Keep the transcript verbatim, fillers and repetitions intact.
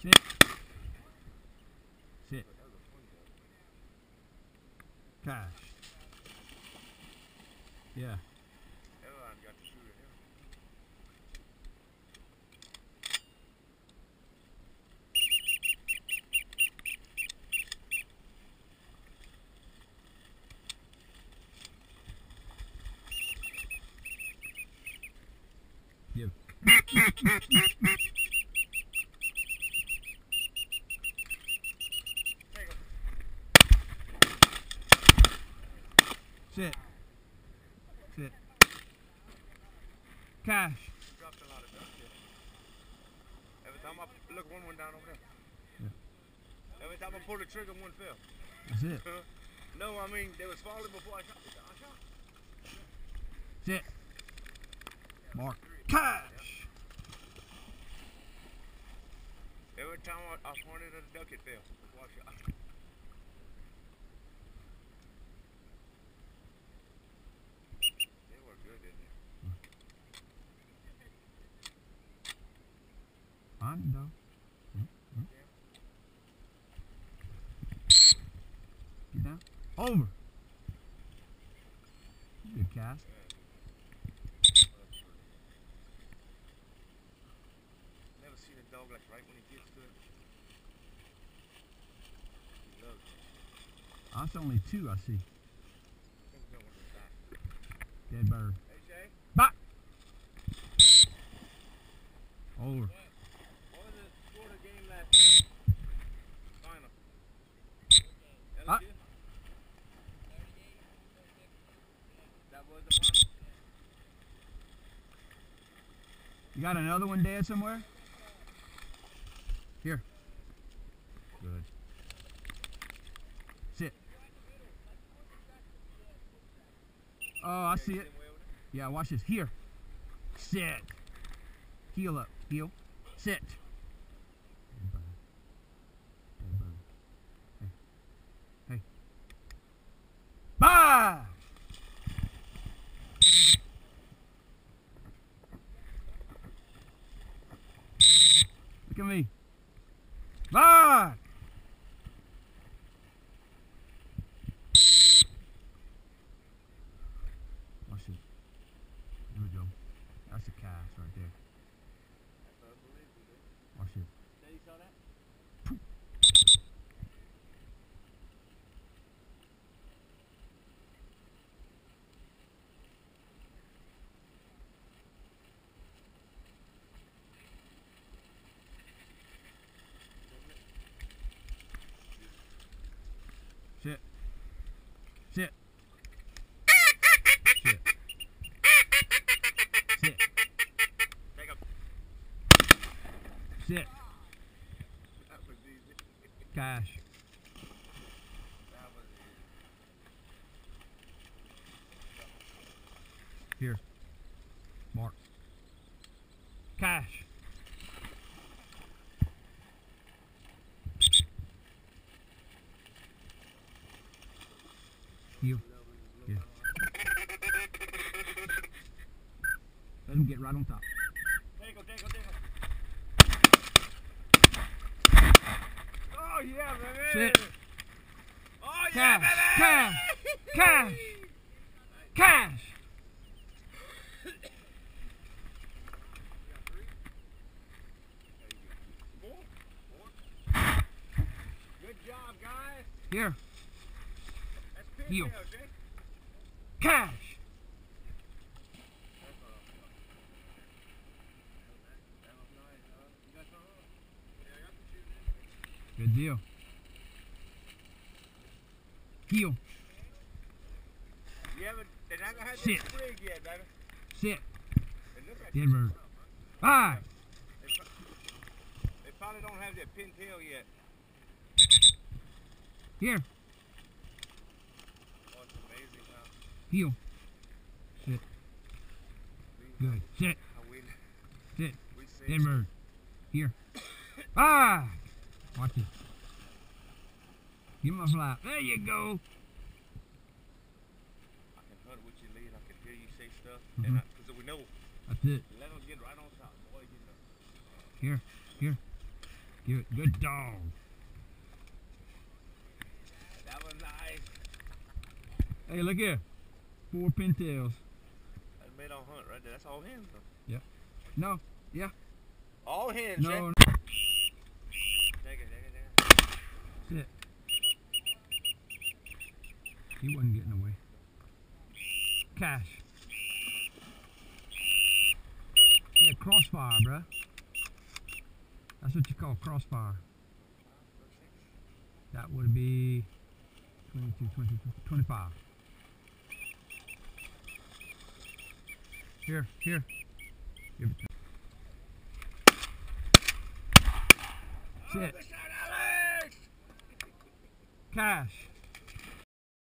Sit. Sit. Cash. Yeah. Give. Sit. Sit. Cash. Dropped a lot of ducks here. Every time I look, one went down over there. Yeah. Every time I pulled the trigger, one fell. That's it. No, I mean they was falling before I shot. I shot. Sit. Mark. Cash. Every time I, I pointed at a duck, it fell before I shot. They were good, didn't they? Fine, though. Get down. Over. Good cast. Never seen a dog like right when he gets to it. He loves it. That's only two I see. I think we got one in the back. Dead bird. Hey, Shay? Back. Over. What? What was the score of the game last night? Final. Ah. L S U? That was the final? You got another one dead somewhere? Here. Good. Sit. Oh, I see it. Yeah, watch this. Here. Sit. Heel up. Heel. Sit. Dead bird. Dead bird. Hey. Hey. Bye! Look at me. Bye! Watch it. Here we go. That's a cast right there. Watch it. Say you saw that? Sit. Sit. Sit. Sit. Take a. Sit. That was easy. Cash. That was easy. Here. Mark. Cash. Heel. Yeah. Let him get right on top. Take him, take him, take him. Oh, yeah, baby. Sit. Oh, yeah, Cash. baby. Cash. Cash. Cash. Four. Four. Good job, guys. Here. That's Heel. pintail, Jay. Cash. Good deal. Heel. You haven't, they're not gonna have Sit. this sprig yet, baby. Sit. They look like Dead bird. Bye. They, pro- they probably don't have their pintail yet. Here. Oh, it's amazing how Heel. Sit. we, Good. Sit. how we, Sit. we say Dead bird. Here. Bye. Watch it. Give him a flap. There you go. I can hunt with your lead. I can hear you say stuff. Mhm. And because we know, That's it. let them get right on top. Boy, you know. Here. Here. Give it. Good dog. That was nice. Hey, look here. Four pintails. That's made on hunt right there. That's all hens though. No. Yeah. All hens, No. Jack. no. Take it, take it, take it. Sit. He wasn't getting away. Cash. Yeah, crossfire, bruh. That's what you call crossfire. That would be twenty-two, twenty-two, twenty-five. Here, here. Give it to Sit. Alex! Cash.